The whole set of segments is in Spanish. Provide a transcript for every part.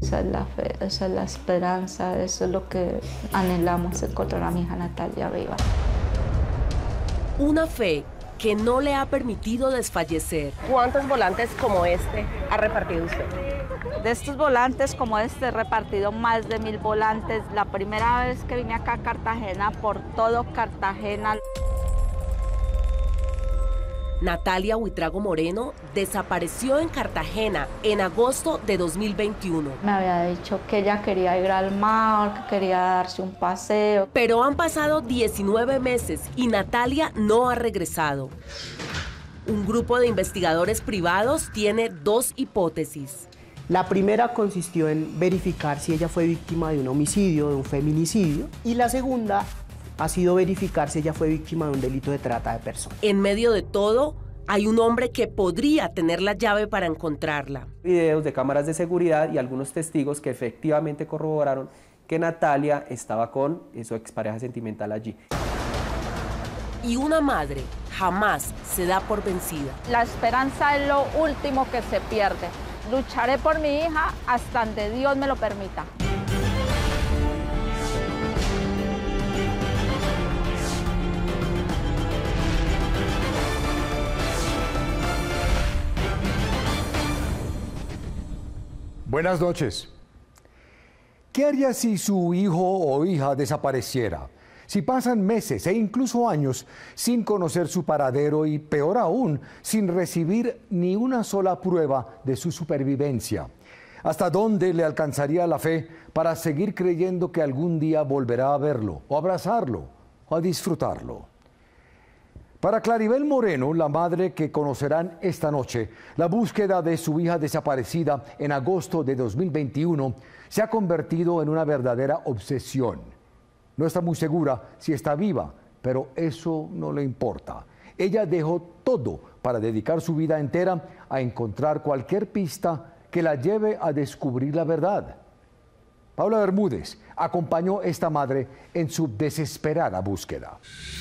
Esa es la fe, esa es la esperanza, eso es lo que anhelamos, encontrar a mi hija Natalia viva. Una fe que no le ha permitido desfallecer. ¿Cuántos volantes como este ha repartido usted? De estos volantes como este he repartido más de 1000 volantes. La primera vez que vine acá a Cartagena, por todo Cartagena. Natalia Buitrago Moreno desapareció en Cartagena en agosto de 2021. Me había dicho que ella quería ir al mar, que quería darse un paseo. Pero han pasado 19 meses y Natalia no ha regresado. Un grupo de investigadores privados tiene dos hipótesis. La primera consistió en verificar si ella fue víctima de un homicidio, de un feminicidio, y la segunda ha sido verificar si ella fue víctima de un delito de trata de personas. En medio de todo, hay un hombre que podría tener la llave para encontrarla. Videos de cámaras de seguridad y algunos testigos que efectivamente corroboraron que Natalia estaba con su expareja sentimental allí. Y una madre jamás se da por vencida. La esperanza es lo último que se pierde. Lucharé por mi hija hasta donde Dios me lo permita. Buenas noches. ¿Qué haría si su hijo o hija desapareciera? Si pasan meses e incluso años sin conocer su paradero y, peor aún, sin recibir ni una sola prueba de su supervivencia. ¿Hasta dónde le alcanzaría la fe para seguir creyendo que algún día volverá a verlo, o abrazarlo, o a disfrutarlo? Para Claribel Moreno, la madre que conocerán esta noche, la búsqueda de su hija desaparecida en agosto de 2021 se ha convertido en una verdadera obsesión. No está muy segura si está viva, pero eso no le importa. Ella dejó todo para dedicar su vida entera a encontrar cualquier pista que la lleve a descubrir la verdad. Paula Bermúdez acompañó a esta madre en su desesperada búsqueda.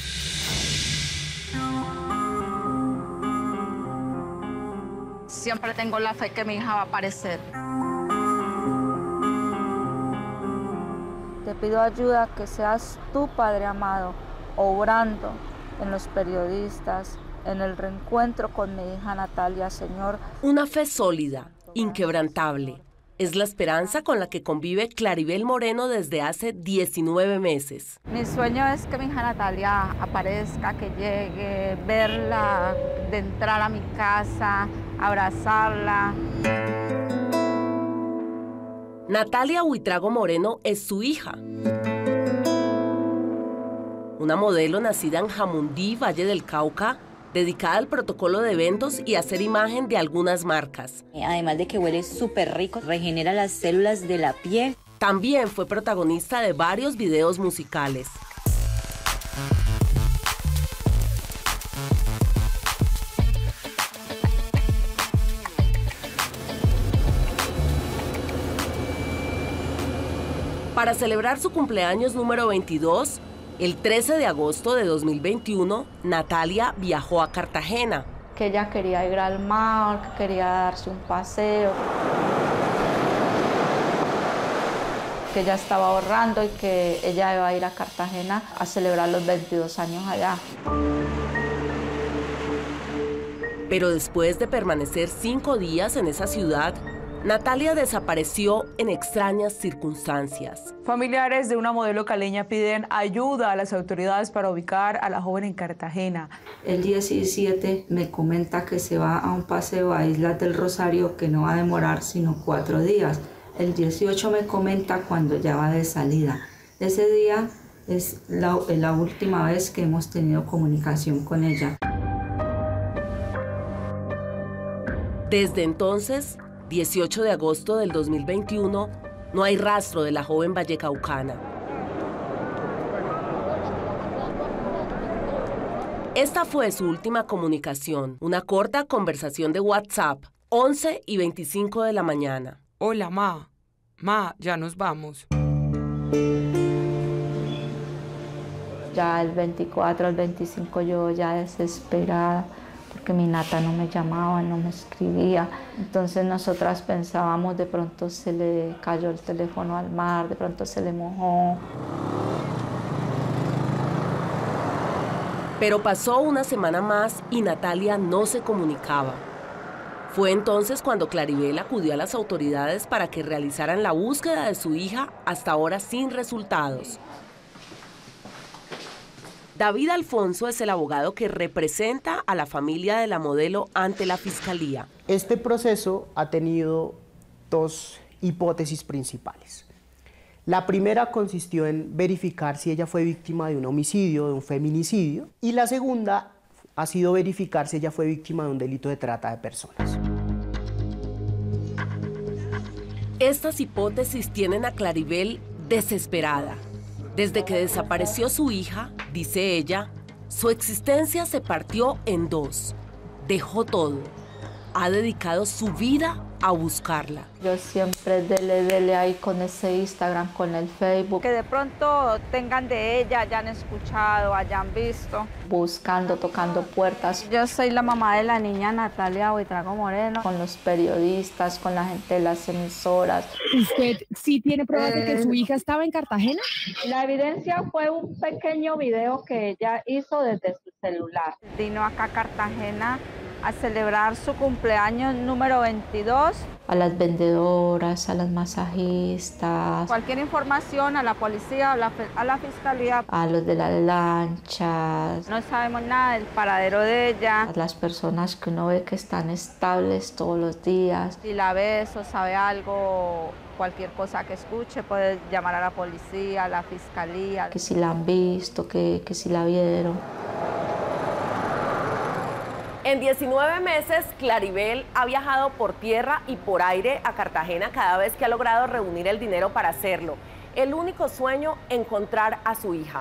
Siempre tengo la fe que mi hija va a aparecer. Te pido ayuda, que seas tú, Padre amado, obrando en los periodistas, en el reencuentro con mi hija Natalia, Señor. Una fe sólida, inquebrantable. Es la esperanza con la que convive Claribel Moreno desde hace 19 meses. Mi sueño es que mi hija Natalia aparezca, que llegue, verla, de entrar a mi casa, abrazarla. Natalia Buitrago Moreno es su hija. Una modelo nacida en Jamundí, Valle del Cauca, dedicada al protocolo de eventos y a hacer imagen de algunas marcas. Además de que huele súper rico, regenera las células de la piel. También fue protagonista de varios videos musicales. Para celebrar su cumpleaños número 22, el 13 de agosto de 2021, Natalia viajó a Cartagena. Que ella quería ir al mar, que quería darse un paseo. Que ella estaba ahorrando y que ella iba a ir a Cartagena a celebrar los 22 años allá. Pero después de permanecer 5 días en esa ciudad, Natalia desapareció en extrañas circunstancias. Familiares de una modelo caleña piden ayuda a las autoridades para ubicar a la joven en Cartagena. El 17 me comenta que se va a un paseo a Islas del Rosario que no va a demorar sino 4 días. El 18 me comenta cuando ya va de salida. Ese día es la última vez que hemos tenido comunicación con ella. Desde entonces, 18 de agosto del 2021, no hay rastro de la joven vallecaucana. Esta fue su última comunicación, una corta conversación de WhatsApp, 11 y 25 de la mañana. Hola, ma. Ma, ya nos vamos. Ya el 24, el 25 yo ya desesperada, porque mi Nata no me llamaba, no me escribía. Entonces nosotras pensábamos, de pronto se le cayó el teléfono al mar, de pronto se le mojó. Pero pasó una semana más y Natalia no se comunicaba. Fue entonces cuando Claribel acudió a las autoridades para que realizaran la búsqueda de su hija, hasta ahora sin resultados. David Alfonso es el abogado que representa a la familia de la modelo ante la Fiscalía. Este proceso ha tenido dos hipótesis principales. La primera consistió en verificar si ella fue víctima de un homicidio, de un feminicidio, y la segunda ha sido verificar si ella fue víctima de un delito de trata de personas. Estas hipótesis tienen a Claribel desesperada. Desde que desapareció su hija, dice ella, su existencia se partió en dos. Dejó todo. Ha dedicado su vida a buscarla. Yo siempre dele ahí con ese Instagram, con el Facebook. Que de pronto tengan de ella, hayan escuchado, hayan visto. Buscando, tocando puertas. Yo soy la mamá de la niña Natalia Buitrago Moreno. Con los periodistas, con la gente de las emisoras. ¿Usted sí tiene pruebas de que su hija estaba en Cartagena? La evidencia fue un pequeño video que ella hizo desde su celular. Vino acá a Cartagena a celebrar su cumpleaños número 22. A las vendedoras, a las masajistas. Cualquier información a la policía, a la fiscalía. A los de las lanchas. No sabemos nada del paradero de ella. A las personas que uno ve que están estables todos los días. Si la ves o sabe algo, cualquier cosa que escuche, puede llamar a la policía, a la fiscalía. Que si la han visto, que si la vieron. En 19 meses, Claribel ha viajado por tierra y por aire a Cartagena cada vez que ha logrado reunir el dinero para hacerlo. El único sueño, encontrar a su hija.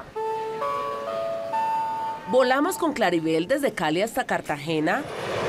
Volamos con Claribel desde Cali hasta Cartagena.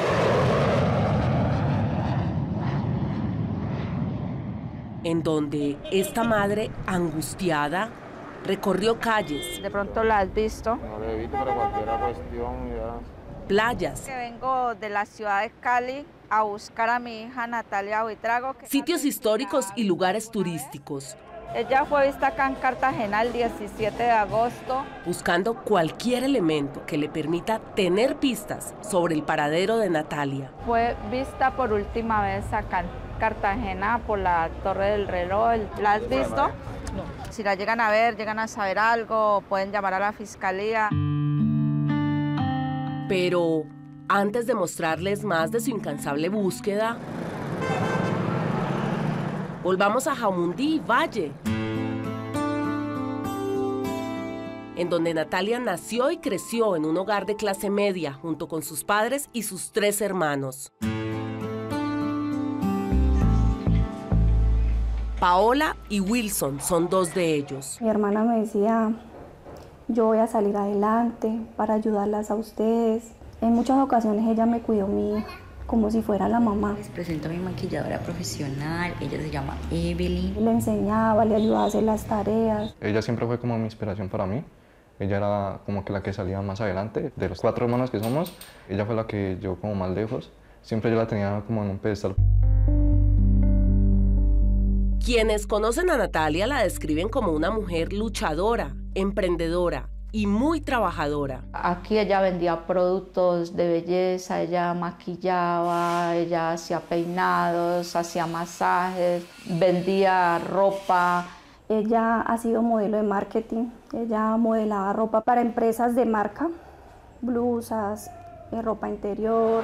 En donde esta madre angustiada recorrió calles. De pronto la has visto. No la he visto para cualquier cuestión ya. Playas. Que vengo de la ciudad de Cali a buscar a mi hija Natalia Buitrago. Sitios históricos y lugares turísticos. Ella fue vista acá en Cartagena el 17 de agosto. Buscando cualquier elemento que le permita tener pistas sobre el paradero de Natalia. Fue vista por última vez acá en Cartagena por la Torre del Reloj. ¿La has visto? No. Si la llegan a ver, llegan a saber algo, pueden llamar a la fiscalía. Pero antes de mostrarles más de su incansable búsqueda, volvamos a Jamundí, Valle, en donde Natalia nació y creció en un hogar de clase media junto con sus padres y sus 3 hermanos. Paola y Wilson son 2 de ellos. Mi hermana me decía: yo voy a salir adelante para ayudarlas a ustedes. En muchas ocasiones ella me cuidó mi hija como si fuera la mamá. Les presento a mi maquilladora profesional, ella se llama Evelyn. Le enseñaba, le ayudaba a hacer las tareas. Ella siempre fue como mi inspiración para mí. Ella era como que la que salía más adelante. De los 4 hermanos que somos, ella fue la que llegó como más lejos. Siempre yo la tenía como en un pedestal. Quienes conocen a Natalia la describen como una mujer luchadora, emprendedora y muy trabajadora. Aquí ella vendía productos de belleza, ella maquillaba, ella hacía peinados, hacía masajes, vendía ropa. Ella ha sido modelo de marketing, ella modelaba ropa para empresas de marca, blusas, ropa interior.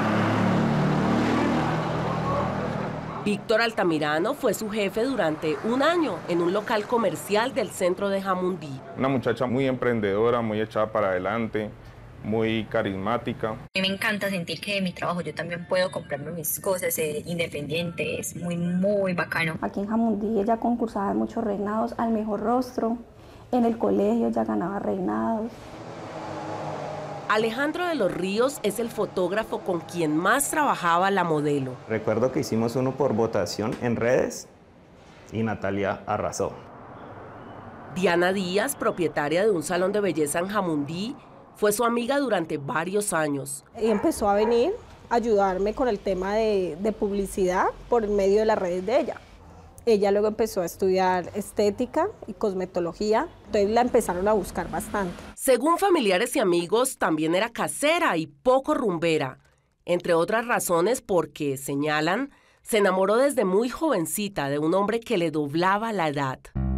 Víctor Altamirano fue su jefe durante un año en un local comercial del centro de Jamundí. Una muchacha muy emprendedora, muy echada para adelante, muy carismática. A mí me encanta sentir que de mi trabajo yo también puedo comprarme mis cosas, ser independiente, es muy bacano. Aquí en Jamundí ella concursaba en muchos reinados al mejor rostro, en el colegio ella ganaba reinados. Alejandro de los Ríos es el fotógrafo con quien más trabajaba la modelo. Recuerdo que hicimos uno por votación en redes y Natalia arrasó. Diana Díaz, propietaria de un salón de belleza en Jamundí, Fue su amiga durante varios años. Y empezó a venir a ayudarme con el tema de publicidad por medio de las redes de ella. Ella luego empezó a estudiar estética y cosmetología, entonces la empezaron a buscar bastante. Según familiares y amigos, también era casera y poco rumbera, entre otras razones porque, señalan, se enamoró desde muy jovencita de un hombre que le doblaba la edad.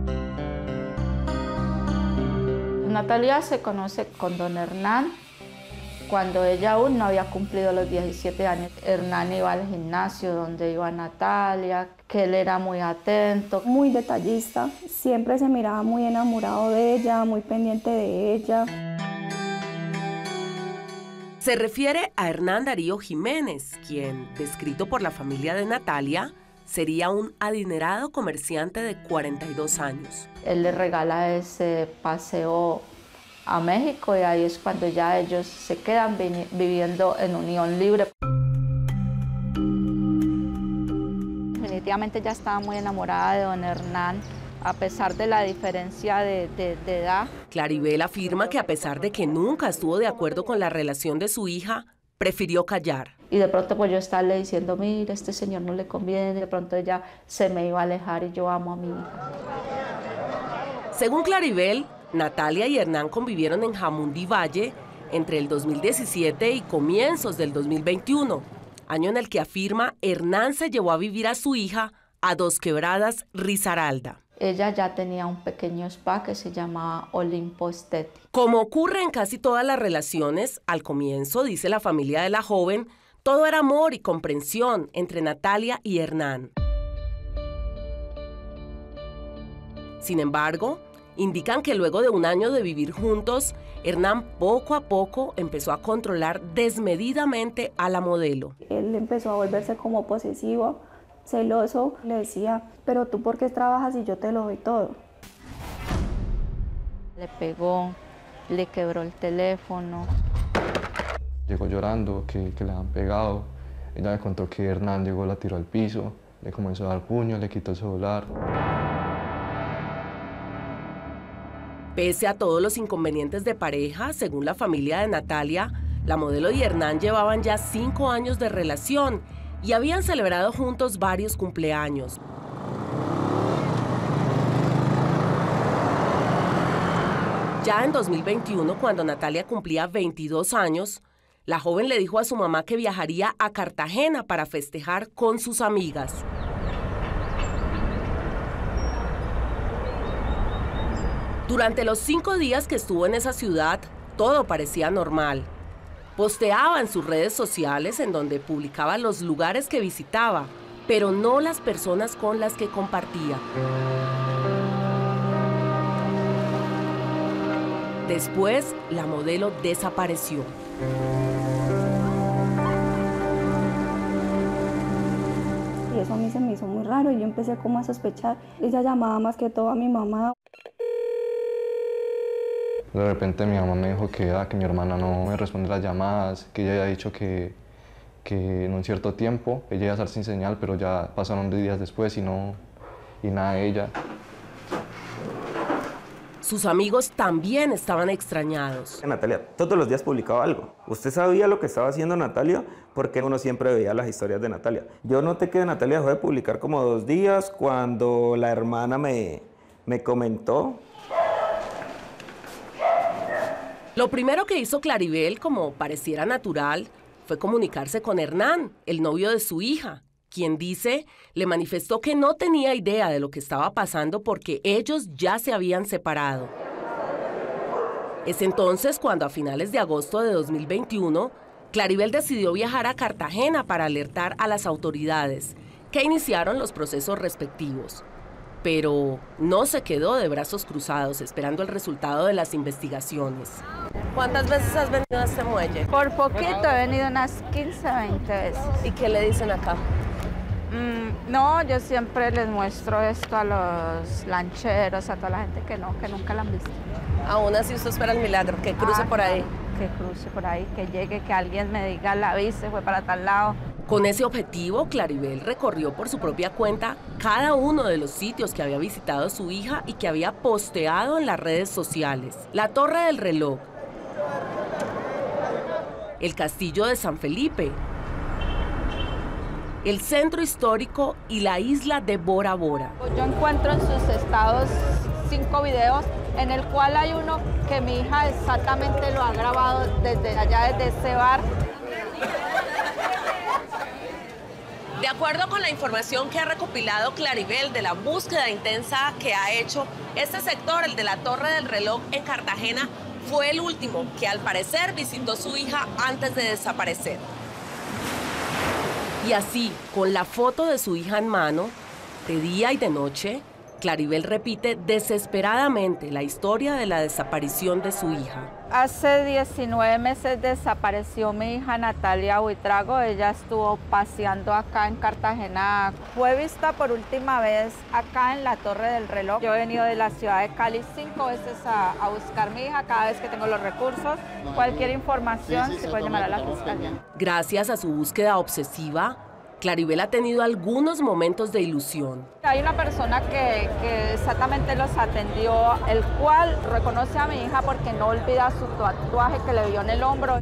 Natalia se conoce con don Hernán cuando ella aún no había cumplido los 17 años. Hernán iba al gimnasio donde iba Natalia, que él era muy atento. Muy detallista, siempre se miraba muy enamorado de ella, muy pendiente de ella. Se refiere a Hernán Darío Jiménez, quien, descrito por la familia de Natalia, sería un adinerado comerciante de 42 años. Él le regala ese paseo a México y ahí es cuando ya ellos se quedan viviendo en unión libre. Definitivamente ya estaba muy enamorada de don Hernán, a pesar de la diferencia de edad. Claribel afirma que a pesar de que nunca estuvo de acuerdo con la relación de su hija, prefirió callar. Y de pronto pues yo estarle diciendo, mira, este señor no le conviene, de pronto ella se me iba a alejar y yo amo a mi hija. Según Claribel, Natalia y Hernán convivieron en Jamundí Valle entre el 2017 y comienzos del 2021, año en el que afirma Hernán se llevó a vivir a su hija a Dos Quebradas, Risaralda. Ella ya tenía un pequeño spa que se llamaba Olimpo Estético. Como ocurre en casi todas las relaciones, al comienzo, dice la familia de la joven, todo era amor y comprensión entre Natalia y Hernán. Sin embargo, indican que luego de un año de vivir juntos, Hernán poco a poco empezó a controlar desmedidamente a la modelo. Él empezó a volverse como posesivo, celoso. Le decía, pero tú ¿por qué trabajas y yo te lo doy todo? Le pegó, le quebró el teléfono. Llegó llorando que le han pegado. Ella me contó que Hernán llegó, la tiró al piso, le comenzó a dar puños, le quitó el celular. Pese a todos los inconvenientes de pareja, según la familia de Natalia, la modelo y Hernán llevaban ya 5 años de relación y habían celebrado juntos varios cumpleaños. Ya en 2021, cuando Natalia cumplía 22 años, la joven le dijo a su mamá que viajaría a Cartagena para festejar con sus amigas. Durante los 5 días que estuvo en esa ciudad, todo parecía normal. Posteaba en sus redes sociales en donde publicaba los lugares que visitaba, pero no las personas con las que compartía. Después, la modelo desapareció. Y eso a mí se me hizo muy raro y yo empecé como a sospechar. Ella llamaba más que todo a mi mamá. De repente mi mamá me dijo que mi hermana no me responde las llamadas, que ella había dicho que en un cierto tiempo ella iba a estar sin señal, pero ya pasaron 2 días después y nada de ella. Sus amigos también estaban extrañados. Natalia todos los días publicaba algo. ¿Usted sabía lo que estaba haciendo Natalia? Porque uno siempre veía las historias de Natalia. Yo noté que Natalia dejó de publicar como 2 días cuando la hermana me comentó. Lo primero que hizo Claribel, como pareciera natural, fue comunicarse con Hernán, el novio de su hija, quien dice, le manifestó que no tenía idea de lo que estaba pasando porque ellos ya se habían separado. Es entonces cuando a finales de agosto de 2021, Claribel decidió viajar a Cartagena para alertar a las autoridades, que iniciaron los procesos respectivos. Pero no se quedó de brazos cruzados esperando el resultado de las investigaciones. ¿Cuántas veces has venido a este muelle? Por poquito, he venido unas 15, 20 veces. ¿Y qué le dicen acá? No, yo siempre les muestro esto a los lancheros, a toda la gente que nunca la han visto. Aún así usted espera el milagro, que cruce por ahí. Que cruce por ahí, que llegue, que alguien me diga, la vi, se fue para tal lado. Con ese objetivo, Claribel recorrió por su propia cuenta cada uno de los sitios que había visitado su hija y que había posteado en las redes sociales. La Torre del Reloj, el Castillo de San Felipe, el Centro Histórico y la isla de Bora Bora. Yo encuentro en sus estados 5 videos en el cual hay uno que mi hija exactamente lo ha grabado desde allá, desde ese bar. De acuerdo con la información que ha recopilado Claribel de la búsqueda intensa que ha hecho, este sector, el de la Torre del Reloj en Cartagena, fue el último que al parecer visitó su hija antes de desaparecer. Y así, con la foto de su hija en mano, de día y de noche, Claribel repite desesperadamente la historia de la desaparición de su hija. Hace 19 meses desapareció mi hija Natalia Buitrago. Ella estuvo paseando acá en Cartagena. Fue vista por última vez acá en la Torre del Reloj. Yo he venido de la ciudad de Cali 5 veces a buscar a mi hija cada vez que tengo los recursos. Cualquier información se puede llamar a la fiscalía. Gracias a su búsqueda obsesiva, Claribel ha tenido algunos momentos de ilusión. Hay una persona que exactamente los atendió, el cual reconoce a mi hija porque no olvida su tatuaje que le vio en el hombro.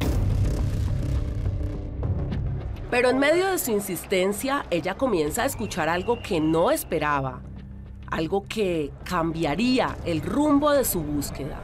Pero en medio de su insistencia, ella comienza a escuchar algo que no esperaba, algo que cambiaría el rumbo de su búsqueda.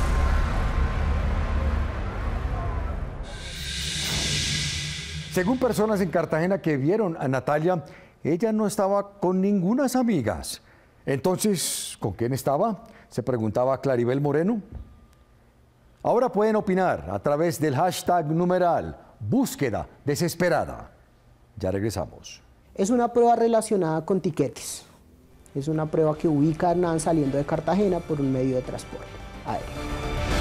Según personas en Cartagena que vieron a Natalia, ella no estaba con ninguna amigas. Entonces, ¿con quién estaba? Se preguntaba Claribel Moreno. Ahora pueden opinar a través del hashtag numeral búsqueda desesperada. Ya regresamos. Es una prueba relacionada con tiquetes. Es una prueba que ubica a Hernán saliendo de Cartagena por un medio de transporte aéreo.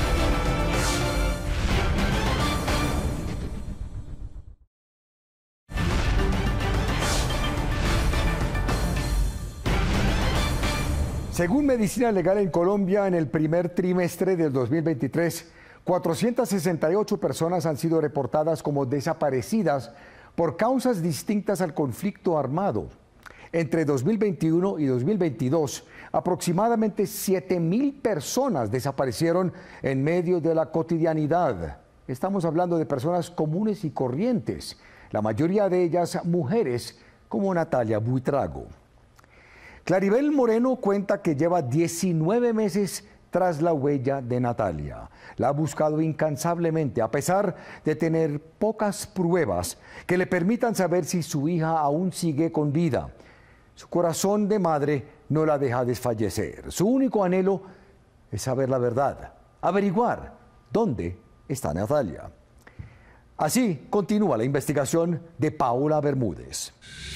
Según Medicina Legal en Colombia, en el primer trimestre del 2023, 468 personas han sido reportadas como desaparecidas por causas distintas al conflicto armado. Entre 2021 y 2022, aproximadamente 7.000 personas desaparecieron en medio de la cotidianidad. Estamos hablando de personas comunes y corrientes, la mayoría de ellas mujeres como Natalia Buitrago. Claribel Moreno cuenta que lleva 19 meses tras la huella de Natalia. La ha buscado incansablemente, a pesar de tener pocas pruebas que le permitan saber si su hija aún sigue con vida. Su corazón de madre no la deja desfallecer. Su único anhelo es saber la verdad, averiguar dónde está Natalia. Así continúa la investigación de Paola Bermúdez.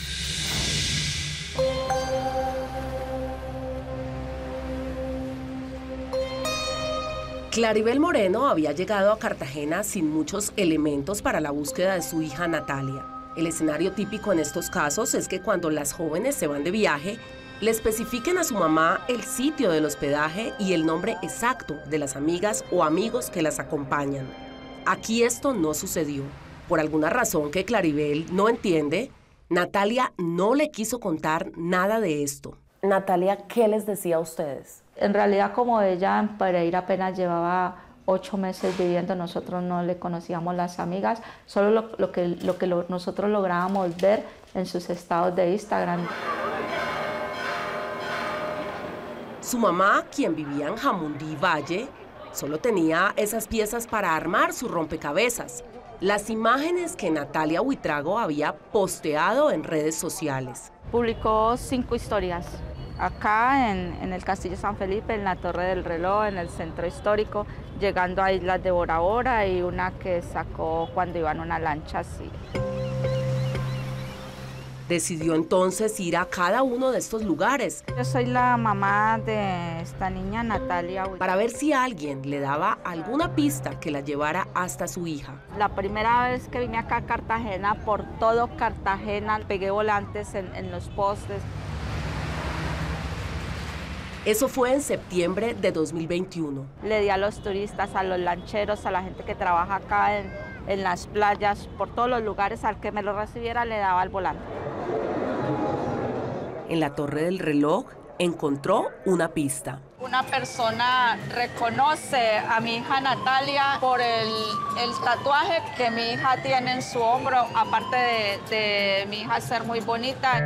Claribel Moreno había llegado a Cartagena sin muchos elementos para la búsqueda de su hija Natalia. El escenario típico en estos casos es que cuando las jóvenes se van de viaje, le especifiquen a su mamá el sitio del hospedaje y el nombre exacto de las amigas o amigos que las acompañan. Aquí esto no sucedió. Por alguna razón que Claribel no entiende, Natalia no le quiso contar nada de esto. Natalia, ¿qué les decía a ustedes? En realidad, como ella en Pereira apenas llevaba 8 meses viviendo, nosotros no le conocíamos las amigas, solo lo que nosotros lográbamos ver en sus estados de Instagram. Su mamá, quien vivía en Jamundí Valle, solo tenía esas piezas para armar su rompecabezas, las imágenes que Natalia Buitrago había posteado en redes sociales. Publicó 5 historias. Acá en el Castillo San Felipe, en la Torre del Reloj, en el Centro Histórico, llegando a Islas de Bora Bora y una que sacó cuando iba en una lancha así. Decidió entonces ir a cada uno de estos lugares. Yo soy la mamá de esta niña, Natalia. Para ver si alguien le daba alguna pista que la llevara hasta su hija. La primera vez que vine acá a Cartagena, por todo Cartagena, pegué volantes en los postes. Eso fue en septiembre de 2021. Le di a los turistas, a los lancheros, a la gente que trabaja acá en las playas, por todos los lugares, al que me lo recibiera le daba el volante. En la Torre del Reloj encontró una pista. Una persona reconoce a mi hija Natalia por el tatuaje que mi hija tiene en su hombro, aparte de mi hija ser muy bonita.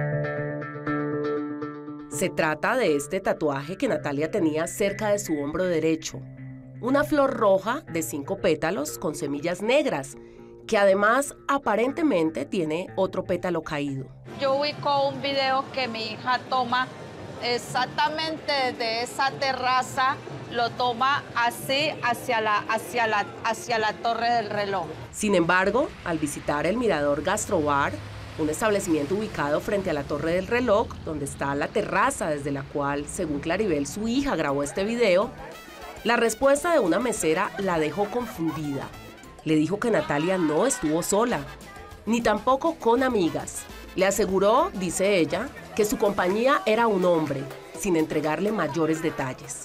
Se trata de este tatuaje que Natalia tenía cerca de su hombro derecho. Una flor roja de 5 pétalos con semillas negras, que además aparentemente tiene otro pétalo caído. Yo ubico un video que mi hija toma exactamente desde esa terraza, lo toma así hacia la torre del reloj. Sin embargo, al visitar el Mirador Gastrobar, un establecimiento ubicado frente a la torre del reloj, donde está la terraza desde la cual, según Claribel, su hija grabó este video, la respuesta de una mesera la dejó confundida. Le dijo que Natalia no estuvo sola, ni tampoco con amigas. Le aseguró, dice ella, que su compañía era un hombre, sin entregarle mayores detalles.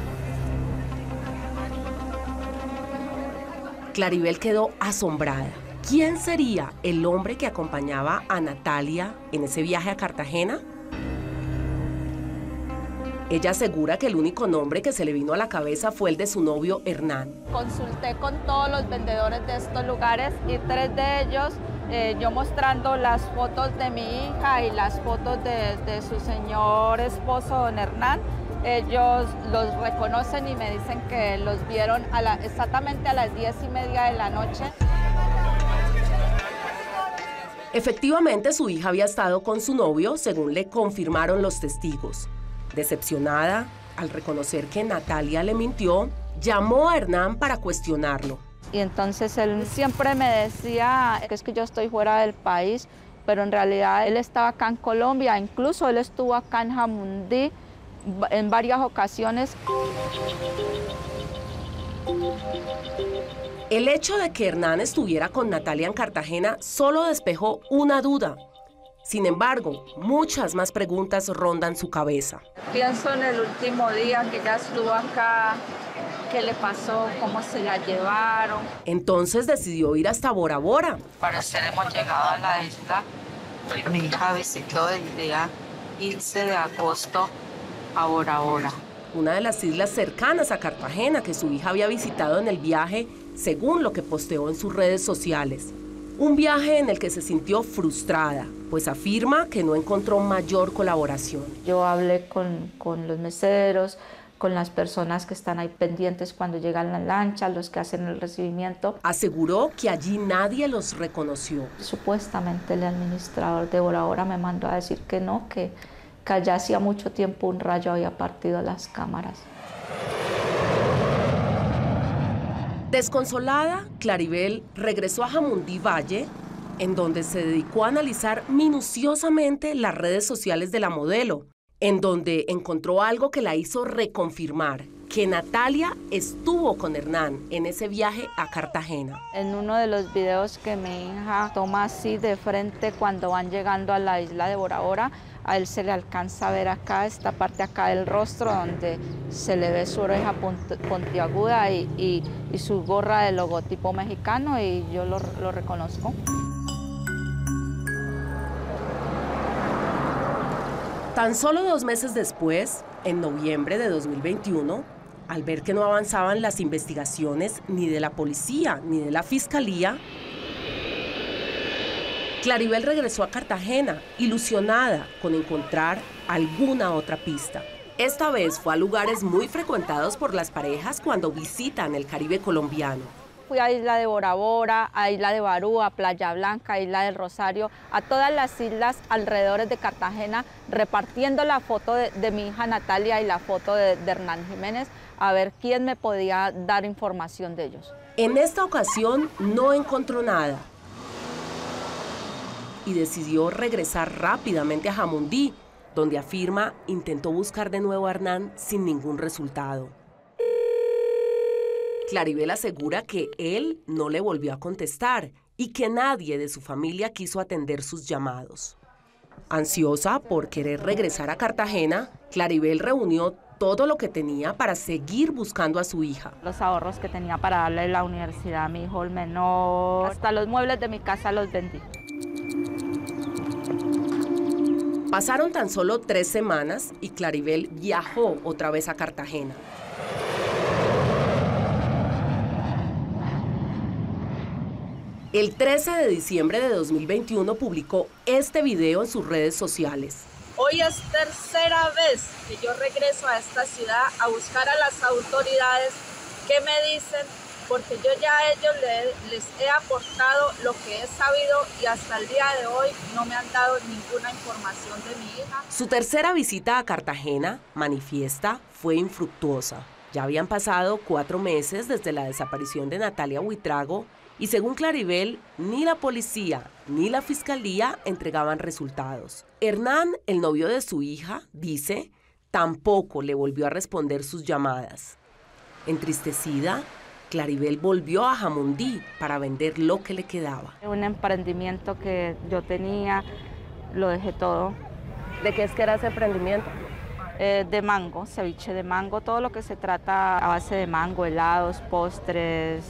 Claribel quedó asombrada. ¿Quién sería el hombre que acompañaba a Natalia en ese viaje a Cartagena? Ella asegura que el único nombre que se le vino a la cabeza fue el de su novio Hernán. Consulté con todos los vendedores de estos lugares y 3 de ellos, yo mostrando las fotos de mi hija y las fotos de su señor esposo, don Hernán, ellos los reconocen y me dicen que los vieron exactamente a las 10:30 de la noche. Efectivamente, su hija había estado con su novio, según le confirmaron los testigos. Decepcionada, al reconocer que Natalia le mintió, llamó a Hernán para cuestionarlo. Y entonces él siempre me decía que es que yo estoy fuera del país, pero en realidad él estaba acá en Colombia, incluso él estuvo acá en Jamundí en varias ocasiones. El hecho de que Hernán estuviera con Natalia en Cartagena solo despejó una duda. Sin embargo, muchas más preguntas rondan su cabeza. Pienso en el último día que ella estuvo acá, qué le pasó, cómo se la llevaron. Entonces decidió ir hasta Bora Bora. Para ser hemos llegado a la isla. Mi hija visitó el día 15 de agosto a Bora Bora. Una de las islas cercanas a Cartagena que su hija había visitado en el viaje, según lo que posteó en sus redes sociales. Un viaje en el que se sintió frustrada, pues afirma que no encontró mayor colaboración. Yo hablé con los meseros, con las personas que están ahí pendientes cuando llegan las lanchas, los que hacen el recibimiento. Aseguró que allí nadie los reconoció. Supuestamente el administrador de Bora Bora me mandó a decir que no, que allá hacía mucho tiempo un rayo había partido las cámaras. Desconsolada, Claribel regresó a Jamundí Valle, en donde se dedicó a analizar minuciosamente las redes sociales de la modelo, en donde encontró algo que la hizo reconfirmar que Natalia estuvo con Hernán en ese viaje a Cartagena. En uno de los videos que mi hija toma así de frente cuando van llegando a la isla de Bora Bora, a él se le alcanza a ver acá, esta parte acá del rostro, donde se le ve su oreja puntiaguda y su gorra de logotipo mexicano, y yo lo reconozco. Tan solo 2 meses después, en noviembre de 2021, al ver que no avanzaban las investigaciones ni de la policía ni de la fiscalía, Claribel regresó a Cartagena, ilusionada con encontrar alguna otra pista. Esta vez fue a lugares muy frecuentados por las parejas cuando visitan el Caribe colombiano. Fui a Isla de Bora Bora, a Isla de Barú, a Playa Blanca, a Isla del Rosario, a todas las islas alrededor de Cartagena, repartiendo la foto de mi hija Natalia y la foto de Hernán Jiménez, a ver quién me podía dar información de ellos. En esta ocasión no encontró nada y decidió regresar rápidamente a Jamundí, donde afirma intentó buscar de nuevo a Hernán sin ningún resultado. Claribel asegura que él no le volvió a contestar y que nadie de su familia quiso atender sus llamados. Ansiosa por querer regresar a Cartagena, Claribel reunió todo lo que tenía para seguir buscando a su hija. Los ahorros que tenía para darle la universidad a mi hijo el menor, hasta los muebles de mi casa los vendí. Pasaron tan solo 3 semanas y Claribel viajó otra vez a Cartagena. El 13 de diciembre de 2021 publicó este video en sus redes sociales. Hoy es tercera vez que yo regreso a esta ciudad a buscar a las autoridades que me dicen, porque yo ya a ellos les he aportado lo que he sabido y hasta el día de hoy no me han dado ninguna información de mi hija. Su tercera visita a Cartagena, manifiesta, fue infructuosa. Ya habían pasado 4 meses desde la desaparición de Natalia Buitrago y según Claribel, ni la policía ni la fiscalía entregaban resultados. Hernán, el novio de su hija, dice, tampoco le volvió a responder sus llamadas. Entristecida, Claribel volvió a Jamundí para vender lo que le quedaba. Un emprendimiento que yo tenía, lo dejé todo. ¿De qué es que era ese emprendimiento? De mango, ceviche de mango, todo lo que se trata a base de mango, helados, postres.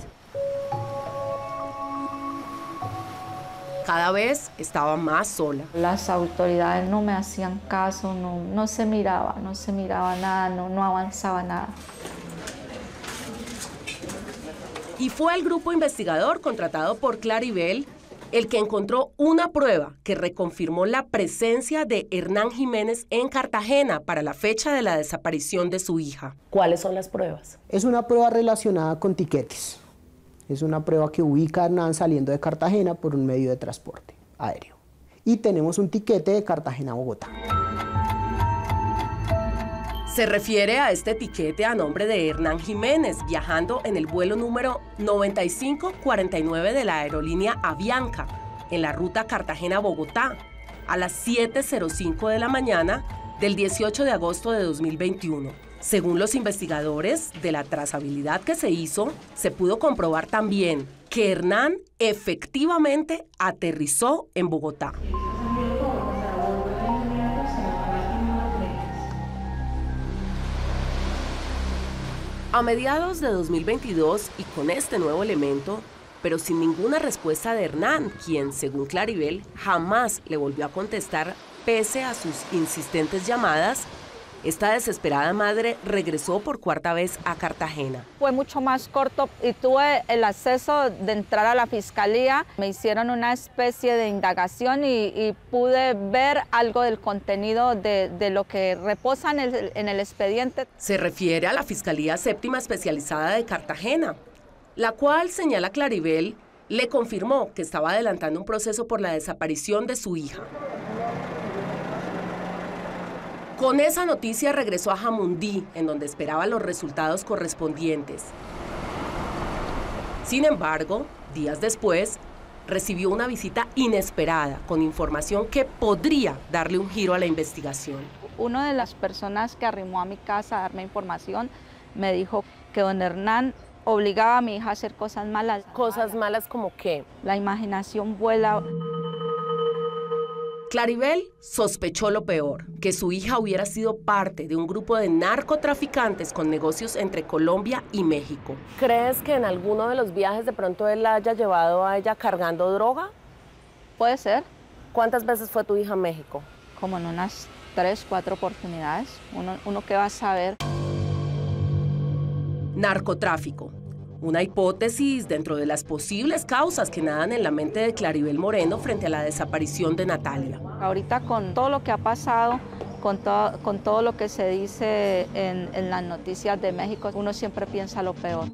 Cada vez estaba más sola. Las autoridades no me hacían caso, no se miraba nada, no avanzaba nada. Y fue el grupo investigador contratado por Claribel el que encontró una prueba que reconfirmó la presencia de Hernán Jiménez en Cartagena para la fecha de la desaparición de su hija. ¿Cuáles son las pruebas? Es una prueba relacionada con tiquetes. Es una prueba que ubica a Hernán saliendo de Cartagena por un medio de transporte aéreo. Y tenemos un tiquete de Cartagena a Bogotá. Se refiere a este tiquete a nombre de Hernán Jiménez, viajando en el vuelo número 9549 de la aerolínea Avianca, en la ruta Cartagena-Bogotá, a las 7:05 de la mañana del 18 de agosto de 2021. Según los investigadores de la trazabilidad que se hizo, se pudo comprobar también que Hernán efectivamente aterrizó en Bogotá. A mediados de 2022 y con este nuevo elemento, pero sin ninguna respuesta de Hernán, quien, según Claribel, jamás le volvió a contestar pese a sus insistentes llamadas, esta desesperada madre regresó por 4ª vez a Cartagena. Fue mucho más corto y tuve el acceso de entrar a la fiscalía. Me hicieron una especie de indagación y pude ver algo del contenido de lo que reposa en el expediente. Se refiere a la Fiscalía Séptima Especializada de Cartagena, la cual, señala Claribel, le confirmó que estaba adelantando un proceso por la desaparición de su hija. Con esa noticia regresó a Jamundí, en donde esperaba los resultados correspondientes. Sin embargo, días después, recibió una visita inesperada con información que podría darle un giro a la investigación. Una de las personas que arrimó a mi casa a darme información me dijo que don Hernán obligaba a mi hija a hacer cosas malas. ¿Cosas malas como qué? La imaginación vuela. Claribel sospechó lo peor, que su hija hubiera sido parte de un grupo de narcotraficantes con negocios entre Colombia y México. ¿Crees que en alguno de los viajes de pronto él la haya llevado a ella cargando droga? Puede ser. ¿Cuántas veces fue tu hija a México? Como en unas 3, 4 oportunidades. Uno que va a saber. Narcotráfico. Una hipótesis dentro de las posibles causas que nadan en la mente de Claribel Moreno frente a la desaparición de Natalia. Ahorita con todo lo que ha pasado, con todo lo que se dice en las noticias de México, uno siempre piensa lo peor.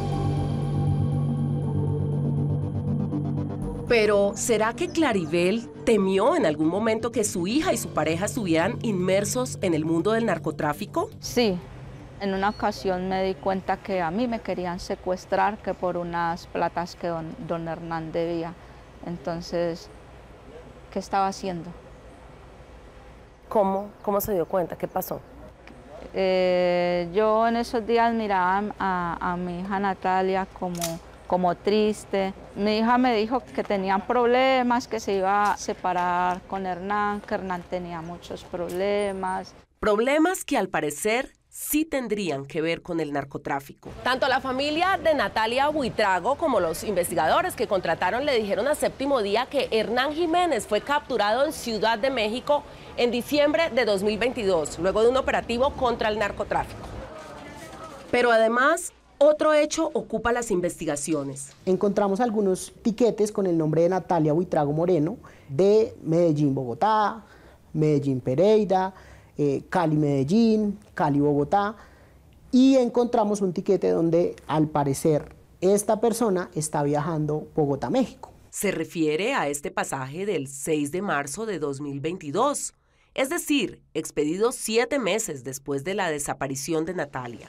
Pero, ¿será que Claribel temió en algún momento que su hija y su pareja estuvieran inmersos en el mundo del narcotráfico? Sí. En una ocasión me di cuenta que a mí me querían secuestrar, que por unas platas que don Hernán debía. Entonces, ¿qué estaba haciendo? ¿Cómo se dio cuenta? ¿Qué pasó? Yo en esos días miraba a mi hija Natalia como triste. Mi hija me dijo que tenían problemas, que se iba a separar con Hernán, que Hernán tenía muchos problemas. Problemas que al parecer sí tendrían que ver con el narcotráfico. Tanto la familia de Natalia Buitrago como los investigadores que contrataron le dijeron a Séptimo Día que Hernán Jiménez fue capturado en Ciudad de México en diciembre de 2022, luego de un operativo contra el narcotráfico. Pero además, otro hecho ocupa las investigaciones. Encontramos algunos tiquetes con el nombre de Natalia Buitrago Moreno de Medellín, Bogotá, Medellín, Pereira, Cali, Medellín, Cali, Bogotá, y encontramos un tiquete donde al parecer esta persona está viajando Bogotá, México. Se refiere a este pasaje del 6 de marzo de 2022, es decir, expedido 7 meses después de la desaparición de Natalia.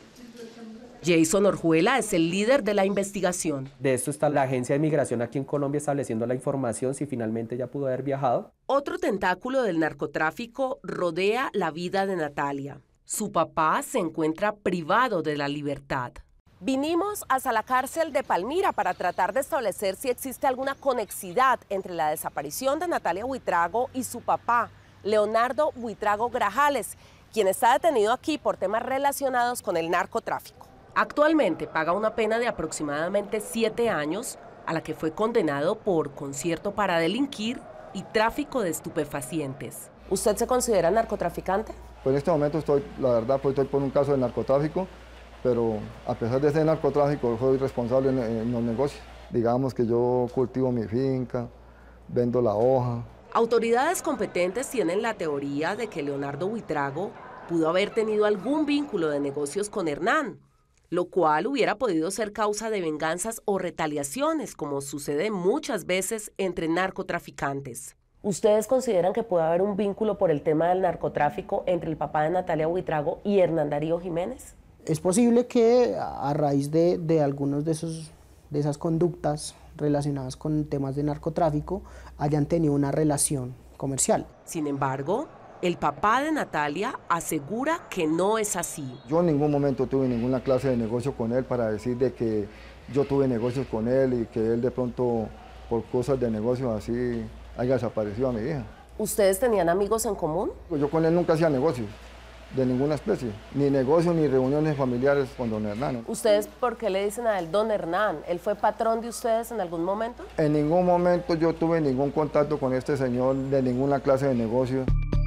Jason Orjuela es el líder de la investigación. De esto está la Agencia de Migración aquí en Colombia estableciendo la información si finalmente ya pudo haber viajado. Otro tentáculo del narcotráfico rodea la vida de Natalia. Su papá se encuentra privado de la libertad. Vinimos hasta la cárcel de Palmira para tratar de establecer si existe alguna conexidad entre la desaparición de Natalia Buitrago y su papá, Leonardo Buitrago Grajales, quien está detenido aquí por temas relacionados con el narcotráfico. Actualmente paga una pena de aproximadamente 7 años, a la que fue condenado por concierto para delinquir y tráfico de estupefacientes. ¿Usted se considera narcotraficante? Pues en este momento estoy por un caso de narcotráfico, pero a pesar de ser narcotráfico, soy responsable en los negocios. Digamos que yo cultivo mi finca, vendo la hoja. Autoridades competentes tienen la teoría de que Leonardo Buitrago pudo haber tenido algún vínculo de negocios con Hernán, lo cual hubiera podido ser causa de venganzas o retaliaciones, como sucede muchas veces entre narcotraficantes. ¿Ustedes consideran que puede haber un vínculo por el tema del narcotráfico entre el papá de Natalia Buitrago y Hernán Darío Jiménez? Es posible que a raíz de algunos de esas conductas relacionadas con temas de narcotráfico hayan tenido una relación comercial. Sin embargo, el papá de Natalia asegura que no es así. Yo en ningún momento tuve ninguna clase de negocio con él para decir de que yo tuve negocios con él y que él de pronto por cosas de negocios así haya desaparecido a mi hija. ¿Ustedes tenían amigos en común? Yo con él nunca hacía negocios de ninguna especie, ni negocios ni reuniones familiares con don Hernán. ¿Ustedes por qué le dicen a él don Hernán? ¿Él fue patrón de ustedes en algún momento? En ningún momento yo tuve ningún contacto con este señor de ninguna clase de negocio.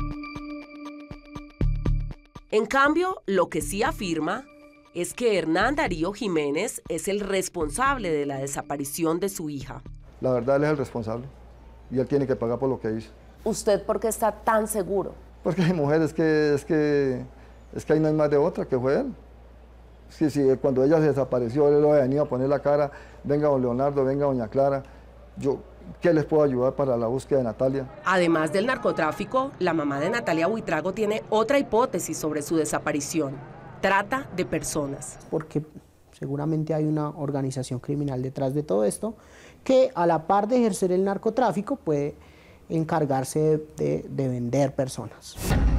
En cambio, lo que sí afirma es que Hernán Darío Jiménez es el responsable de la desaparición de su hija. La verdad, él es el responsable y él tiene que pagar por lo que hizo. ¿Usted por qué está tan seguro? Porque mi mujer es que ahí no hay más de otra que fue él. Sí, cuando ella se desapareció, él lo había venido a poner la cara, venga don Leonardo, venga doña Clara, ¿qué les puedo ayudar para la búsqueda de Natalia? Además del narcotráfico, la mamá de Natalia Buitrago tiene otra hipótesis sobre su desaparición: trata de personas. Porque seguramente hay una organización criminal detrás de todo esto que, a la par de ejercer el narcotráfico, puede encargarse de vender personas.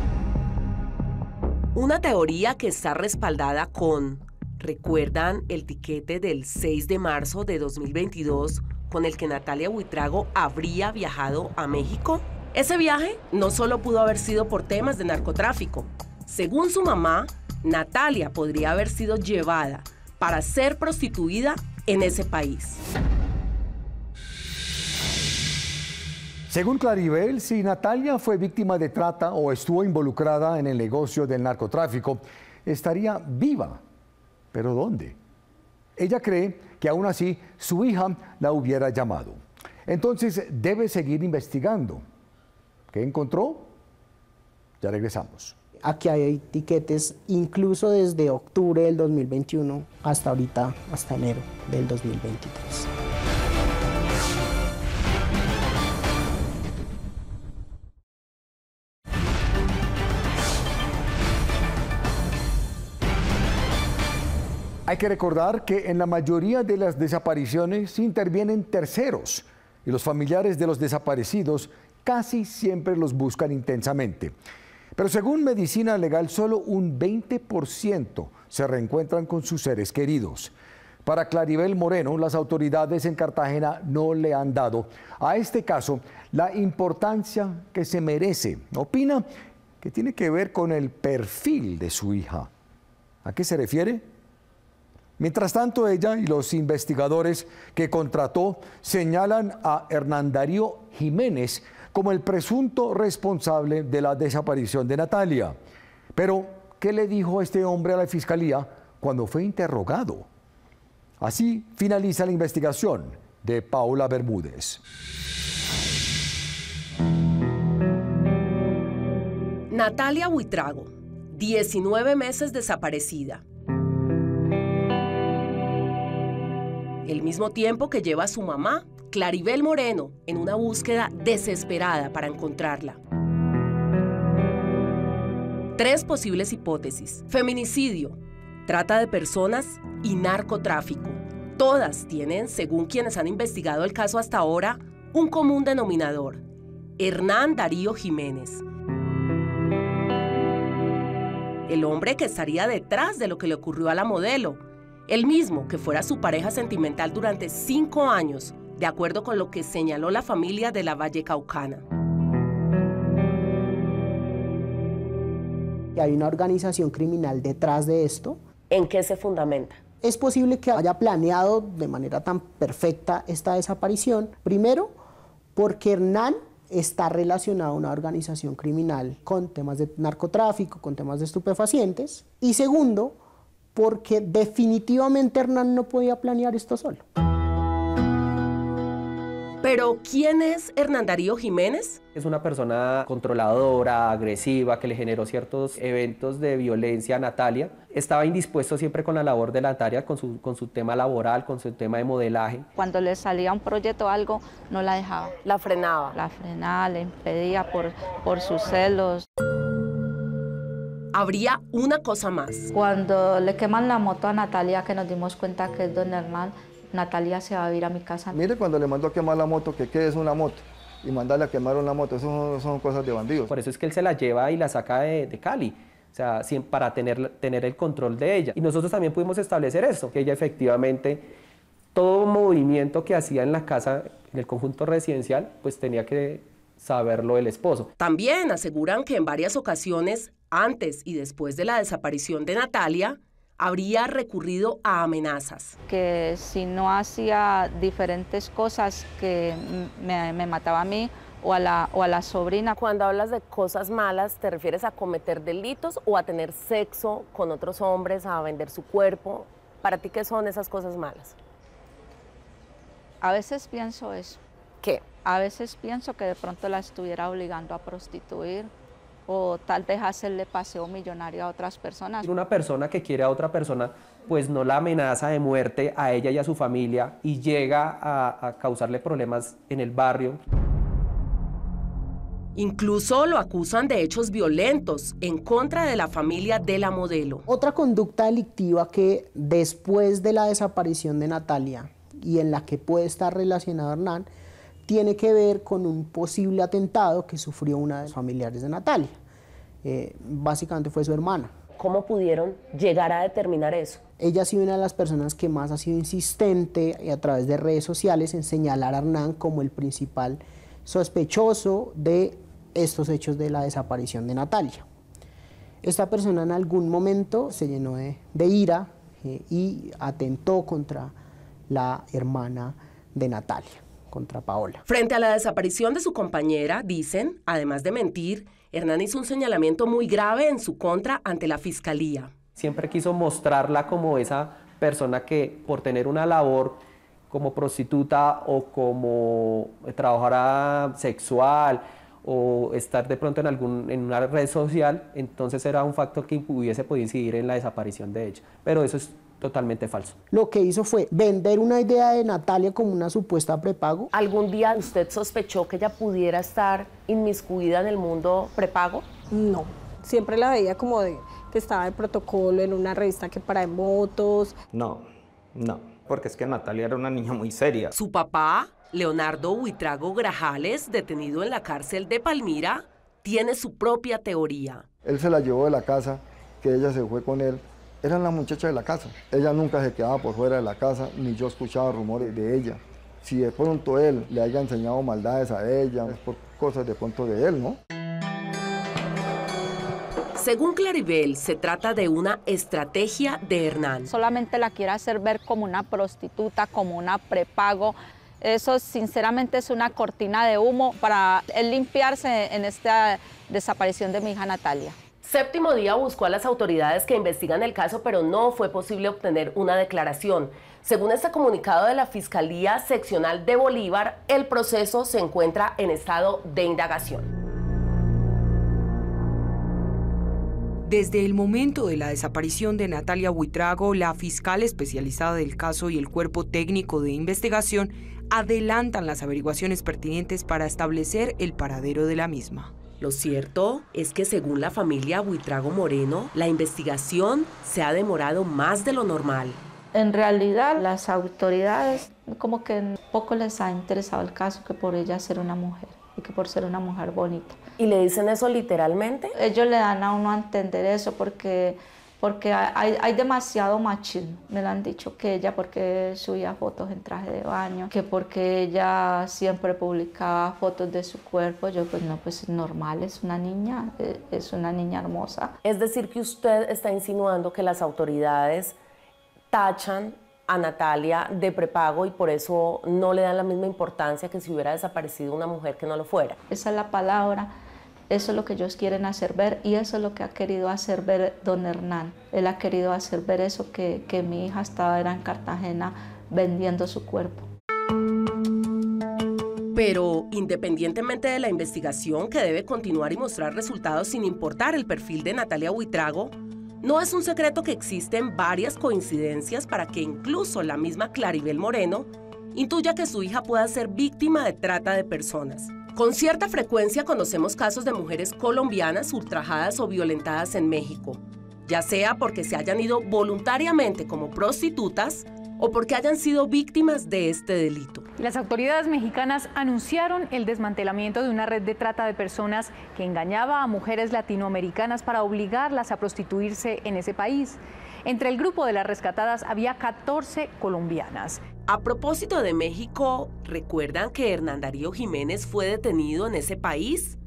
Una teoría que está respaldada con, ¿recuerdan el tiquete del 6 de marzo de 2022 con el que Natalia Buitrago habría viajado a México? Ese viaje no solo pudo haber sido por temas de narcotráfico. Según su mamá, Natalia podría haber sido llevada para ser prostituida en ese país. Según Claribel, si Natalia fue víctima de trata o estuvo involucrada en el negocio del narcotráfico, estaría viva. ¿Pero dónde? Ella cree que aún así su hija la hubiera llamado. Entonces debe seguir investigando. ¿Qué encontró? Ya regresamos. Aquí hay tiquetes incluso desde octubre del 2021 hasta ahorita, hasta enero del 2023. Hay que recordar que en la mayoría de las desapariciones intervienen terceros y los familiares de los desaparecidos casi siempre los buscan intensamente. Pero según Medicina Legal, solo un 20% se reencuentran con sus seres queridos. Para Claribel Moreno, las autoridades en Cartagena no le han dado a este caso la importancia que se merece. Opina que tiene que ver con el perfil de su hija. ¿A qué se refiere? Mientras tanto, ella y los investigadores que contrató señalan a Hernán Darío Jiménez como el presunto responsable de la desaparición de Natalia. Pero, ¿qué le dijo este hombre a la fiscalía cuando fue interrogado? Así finaliza la investigación de Paula Bermúdez. Natalia Buitrago, 19 meses desaparecida. El mismo tiempo que lleva a su mamá, Claribel Moreno, en una búsqueda desesperada para encontrarla. 3 posibles hipótesis: feminicidio, trata de personas y narcotráfico. Todas tienen, según quienes han investigado el caso hasta ahora, un común denominador: Hernán Darío Jiménez. El hombre que estaría detrás de lo que le ocurrió a la modelo, el mismo que fuera su pareja sentimental durante 5 años, de acuerdo con lo que señaló la familia de la Vallecaucana. Hay una organización criminal detrás de esto. ¿En qué se fundamenta? Es posible que haya planeado de manera tan perfecta esta desaparición, primero, porque Hernán está relacionado a una organización criminal con temas de narcotráfico, con temas de estupefacientes, y segundo, porque definitivamente Hernán no podía planear esto solo. ¿Pero quién es Hernán Darío Jiménez? Es una persona controladora, agresiva, que le generó ciertos eventos de violencia a Natalia. Estaba indispuesto siempre con la labor de Natalia, con su tema laboral, con su tema de modelaje. Cuando le salía un proyecto o algo, no la dejaba. La frenaba. La frenaba, le impedía por sus celos. Habría una cosa más. Cuando le queman la moto a Natalia, que nos dimos cuenta que es don Hernán, Natalia se va a ir a mi casa. Mire, cuando le mandó a quemar la moto, que qué es una moto, y mandarle a quemar una moto, eso son cosas de bandidos. Por eso es que él se la lleva y la saca de Cali, o sea, para tener el control de ella. Y nosotros también pudimos establecer eso, que ella efectivamente, todo movimiento que hacía en la casa, en el conjunto residencial, pues tenía que saberlo el esposo. También aseguran que en varias ocasiones, antes y después de la desaparición de Natalia, habría recurrido a amenazas. Que si no hacía diferentes cosas que me mataba a mí o a la sobrina. Cuando hablas de cosas malas, ¿te refieres a cometer delitos o a tener sexo con otros hombres, a vender su cuerpo? ¿Para ti qué son esas cosas malas? A veces pienso eso. ¿Qué? A veces pienso que de pronto la estuviera obligando a prostituir, o tal vez hacerle paseo millonario a otras personas. Una persona que quiere a otra persona, pues no la amenaza de muerte a ella y a su familia y llega a causarle problemas en el barrio. Incluso lo acusan de hechos violentos en contra de la familia de la modelo. Otra conducta delictiva que después de la desaparición de Natalia y en la que puede estar relacionado Hernán, tiene que ver con un posible atentado que sufrió una de las familiares de Natalia. Básicamente fue su hermana. ¿Cómo pudieron llegar a determinar eso? Ella ha sido una de las personas que más ha sido insistente a través de redes sociales en señalar a Hernán como el principal sospechoso de estos hechos de la desaparición de Natalia. Esta persona en algún momento se llenó de ira y atentó contra la hermana de Natalia, contra Paola. Frente a la desaparición de su compañera, dicen, además de mentir, Hernán hizo un señalamiento muy grave en su contra ante la fiscalía. Siempre quiso mostrarla como esa persona que por tener una labor como prostituta o como trabajadora sexual o estar de pronto en una red social, entonces era un factor que hubiese podido incidir en la desaparición de ella. Pero eso es totalmente falso. Lo que hizo fue vender una idea de Natalia como una supuesta prepago. ¿Algún día usted sospechó que ella pudiera estar inmiscuida en el mundo prepago? No, siempre la veía como que estaba de protocolo en una revista que para de motos. No, porque es que Natalia era una niña muy seria. Su papá, Leonardo Buitrago Grajales, detenido en la cárcel de Palmira, tiene su propia teoría. Él se la llevó de la casa, que ella se fue con él. Eran las muchachas de la casa. Ella nunca se quedaba por fuera de la casa, ni yo escuchaba rumores de ella. Si de pronto él le haya enseñado maldades a ella, es por cosas de pronto de él, ¿no? Según Claribel, se trata de una estrategia de Hernán. Solamente la quiere hacer ver como una prostituta, como una prepago. Eso sinceramente es una cortina de humo para él limpiarse en esta desaparición de mi hija Natalia. Séptimo Día buscó a las autoridades que investigan el caso, pero no fue posible obtener una declaración. Según este comunicado de la Fiscalía Seccional de Bolívar, el proceso se encuentra en estado de indagación. Desde el momento de la desaparición de Natalia Buitrago, la fiscal especializada del caso y el cuerpo técnico de investigación adelantan las averiguaciones pertinentes para establecer el paradero de la misma. Lo cierto es que según la familia Buitrago Moreno, la investigación se ha demorado más de lo normal. En realidad, las autoridades como que poco les ha interesado el caso que por ella ser una mujer y que por ser una mujer bonita. ¿Y le dicen eso literalmente? Ellos le dan a uno a entender eso porque hay demasiado machismo. Me lo han dicho que ella porque subía fotos en traje de baño, que porque ella siempre publicaba fotos de su cuerpo. Yo pues no, pues es normal, es una niña hermosa. Es decir que usted está insinuando que las autoridades tachan a Natalia de prepago y por eso no le dan la misma importancia que si hubiera desaparecido una mujer que no lo fuera. Esa es la palabra, eso es lo que ellos quieren hacer ver y eso es lo que ha querido hacer ver don Hernán. Él ha querido hacer ver eso, que mi hija era en Cartagena vendiendo su cuerpo. Pero independientemente de la investigación que debe continuar y mostrar resultados sin importar el perfil de Natalia Buitrago, no es un secreto que existen varias coincidencias para que incluso la misma Claribel Moreno intuya que su hija pueda ser víctima de trata de personas. Con cierta frecuencia conocemos casos de mujeres colombianas ultrajadas o violentadas en México, ya sea porque se hayan ido voluntariamente como prostitutas o porque hayan sido víctimas de este delito. Las autoridades mexicanas anunciaron el desmantelamiento de una red de trata de personas que engañaba a mujeres latinoamericanas para obligarlas a prostituirse en ese país. Entre el grupo de las rescatadas había 14 colombianas. A propósito de México, ¿recuerdan que Hernán Darío Jiménez fue detenido en ese país?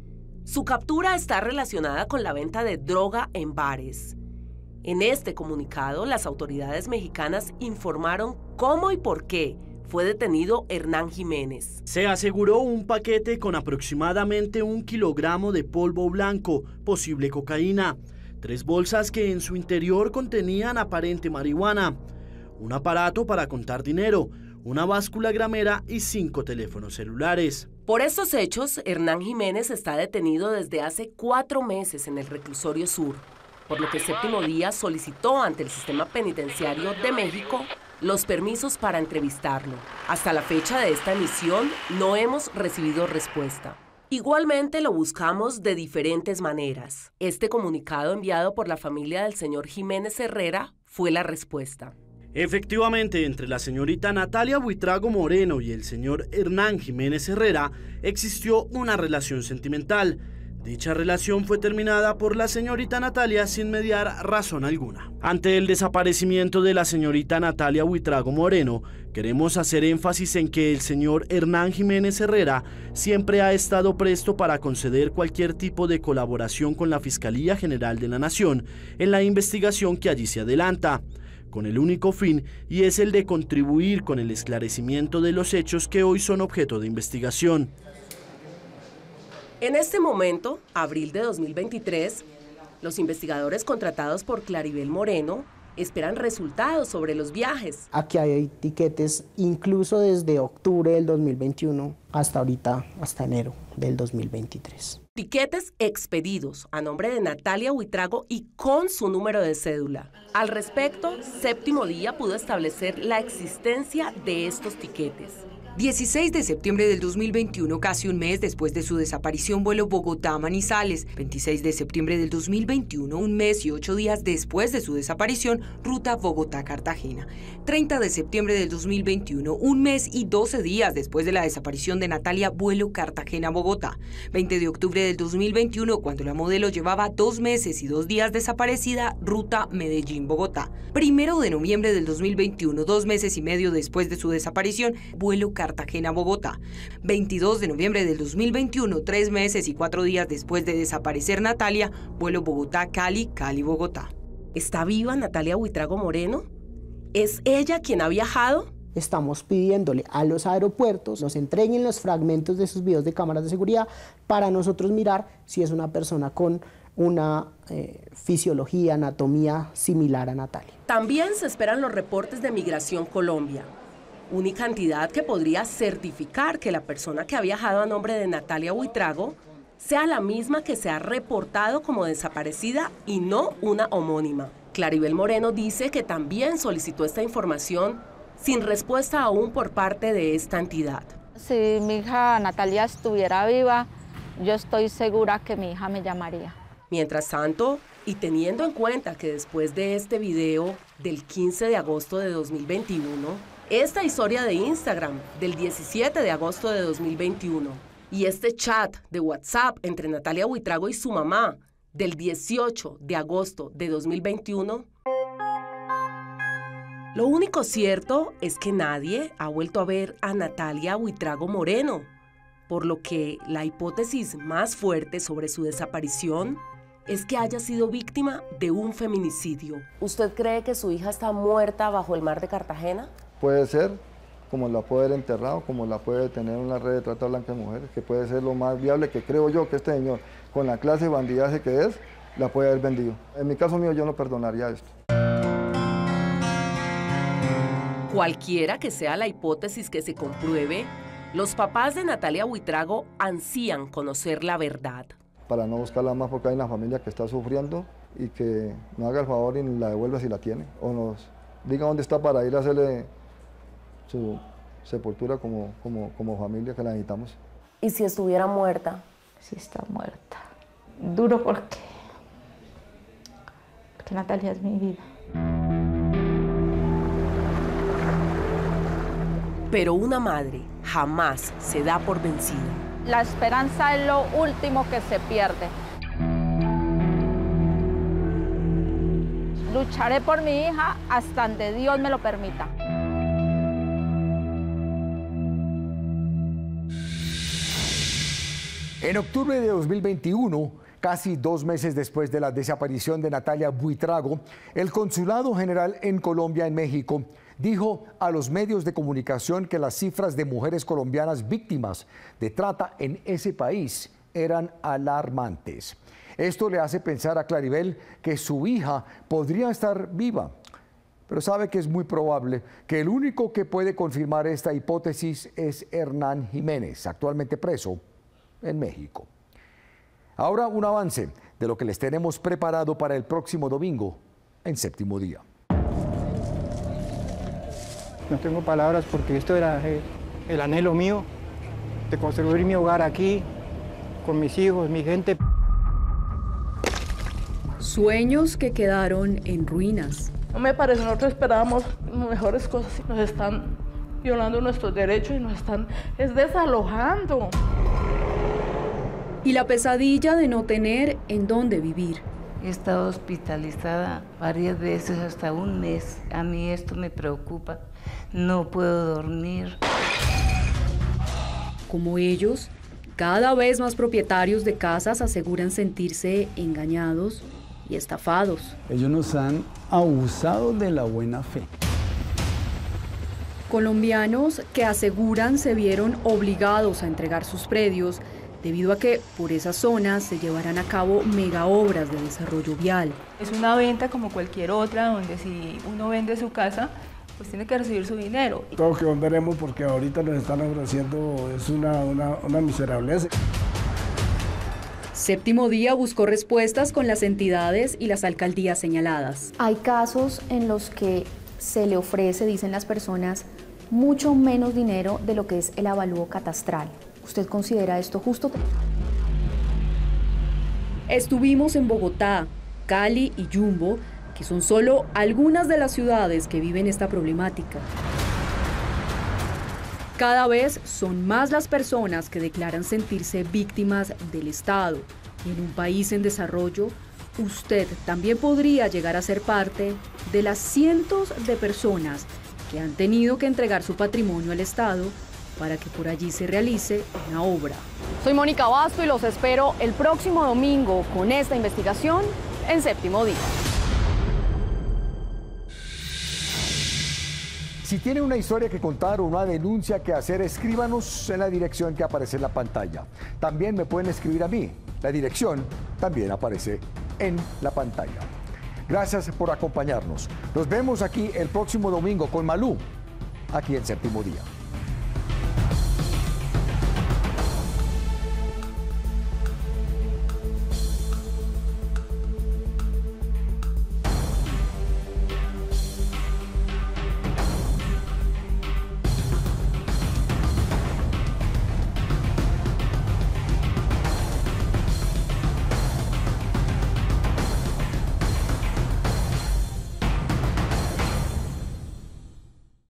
Su captura está relacionada con la venta de droga en bares. En este comunicado, las autoridades mexicanas informaron cómo y por qué fue detenido Hernán Jiménez. Se aseguró un paquete con aproximadamente 1 kilogramo de polvo blanco, posible cocaína, 3 bolsas que en su interior contenían aparente marihuana, un aparato para contar dinero, una báscula gramera y 5 teléfonos celulares. Por estos hechos, Hernán Jiménez está detenido desde hace 4 meses en el reclusorio sur, por lo que Séptimo Día solicitó ante el Sistema Penitenciario de México los permisos para entrevistarlo. Hasta la fecha de esta emisión no hemos recibido respuesta. Igualmente lo buscamos de diferentes maneras. Este comunicado enviado por la familia del señor Jiménez Herrera fue la respuesta. Efectivamente, entre la señorita Natalia Buitrago Moreno y el señor Hernán Jiménez Herrera existió una relación sentimental. Dicha relación fue terminada por la señorita Natalia sin mediar razón alguna. Ante el desaparecimiento de la señorita Natalia Buitrago Moreno, queremos hacer énfasis en que el señor Hernán Jiménez Herrera siempre ha estado presto para conceder cualquier tipo de colaboración con la Fiscalía General de la Nación en la investigación que allí se adelanta, con el único fin y es el de contribuir con el esclarecimiento de los hechos que hoy son objeto de investigación. En este momento, abril de 2023, los investigadores contratados por Claribel Moreno esperan resultados sobre los viajes. Aquí hay tiquetes incluso desde octubre del 2021 hasta ahorita, hasta enero del 2023. Tiquetes expedidos a nombre de Natalia Buitrago y con su número de cédula. Al respecto, Séptimo Día pudo establecer la existencia de estos tiquetes. 16 de septiembre del 2021, casi un mes después de su desaparición, vuelo Bogotá-Manizales. 26 de septiembre del 2021, un mes y 8 días después de su desaparición, ruta Bogotá-Cartagena. 30 de septiembre del 2021, un mes y 12 días después de la desaparición de Natalia, vuelo Cartagena-Bogotá. 20 de octubre del 2021, cuando la modelo llevaba 2 meses y 2 días desaparecida, ruta Medellín-Bogotá. 1 de noviembre del 2021, 2 meses y medio después de su desaparición, vuelo Cartagena, Bogotá. 22 de noviembre del 2021, 3 meses y 4 días después de desaparecer Natalia, vuelo Bogotá-Cali, Cali-Bogotá. ¿Está viva Natalia Buitrago Moreno? ¿Es ella quien ha viajado? Estamos pidiéndole a los aeropuertos nos entreguen los fragmentos de sus videos de cámaras de seguridad para nosotros mirar si es una persona con una fisiología, anatomía similar a Natalia. También se esperan los reportes de Migración Colombia, única entidad que podría certificar que la persona que ha viajado a nombre de Natalia Buitrago sea la misma que se ha reportado como desaparecida y no una homónima. Claribel Moreno dice que también solicitó esta información sin respuesta aún por parte de esta entidad. Si mi hija Natalia estuviera viva, yo estoy segura que mi hija me llamaría. Mientras tanto, y teniendo en cuenta que después de este video del 15 de agosto de 2021, esta historia de Instagram del 17 de agosto de 2021 y este chat de WhatsApp entre Natalia Buitrago y su mamá del 18 de agosto de 2021, lo único cierto es que nadie ha vuelto a ver a Natalia Buitrago Moreno, por lo que la hipótesis más fuerte sobre su desaparición es que haya sido víctima de un feminicidio. ¿Usted cree que su hija está muerta bajo el mar de Cartagena? Puede ser, como la puede haber enterrado, como la puede tener en una red de trata blanca de mujeres, que puede ser lo más viable, que creo yo que este señor, con la clase de bandidaje que es, la puede haber vendido. En mi caso mío, yo no perdonaría esto. Cualquiera que sea la hipótesis que se compruebe, los papás de Natalia Buitrago ansían conocer la verdad. Para no buscarla más porque hay una familia que está sufriendo y que nos haga el favor y la devuelva si la tiene. O nos diga dónde está para ir a hacerle su sepultura como familia que la necesitamos. ¿Y si estuviera muerta? Sí está muerta. Duro porque Natalia es mi vida. Pero una madre jamás se da por vencida. La esperanza es lo último que se pierde. Lucharé por mi hija hasta donde Dios me lo permita. En octubre de 2021, casi 2 meses después de la desaparición de Natalia Buitrago, el Consulado General en Colombia, en México, dijo a los medios de comunicación que las cifras de mujeres colombianas víctimas de trata en ese país eran alarmantes. Esto le hace pensar a Claribel que su hija podría estar viva, pero sabe que es muy probable que el único que puede confirmar esta hipótesis es Hernán Jiménez, actualmente preso en México. Ahora un avance de lo que les tenemos preparado para el próximo domingo en Séptimo Día. No tengo palabras porque esto era el anhelo mío de construir mi hogar aquí, con mis hijos, mi gente. Sueños que quedaron en ruinas. No me parece, nosotros esperábamos mejores cosas. Nos están violando nuestros derechos y nos están desalojando. Y la pesadilla de no tener en dónde vivir. He estado hospitalizada varias veces, hasta un mes. A mí esto me preocupa. No puedo dormir. Como ellos, cada vez más propietarios de casas aseguran sentirse engañados y estafados. Ellos nos han abusado de la buena fe. Colombianos que aseguran se vieron obligados a entregar sus predios debido a que por esas zonas se llevarán a cabo megaobras de desarrollo vial. Es una venta como cualquier otra, donde si uno vende su casa, pues tiene que recibir su dinero. Todo que venderemos porque ahorita nos están ofreciendo es una miserableza. Séptimo Día buscó respuestas con las entidades y las alcaldías señaladas. Hay casos en los que se le ofrece, dicen las personas, mucho menos dinero de lo que es el avalúo catastral. ¿Usted considera esto justo? Estuvimos en Bogotá, Cali y Yumbo, que son solo algunas de las ciudades que viven esta problemática. Cada vez son más las personas que declaran sentirse víctimas del Estado. Y en un país en desarrollo, usted también podría llegar a ser parte de las cientos de personas que han tenido que entregar su patrimonio al Estado para que por allí se realice una obra. Soy Mónica Basto y los espero el próximo domingo con esta investigación en Séptimo Día. Si tiene una historia que contar o una denuncia que hacer, escríbanos en la dirección que aparece en la pantalla. También me pueden escribir a mí. La dirección también aparece en la pantalla. Gracias por acompañarnos. Nos vemos aquí el próximo domingo con Malú, aquí en Séptimo Día.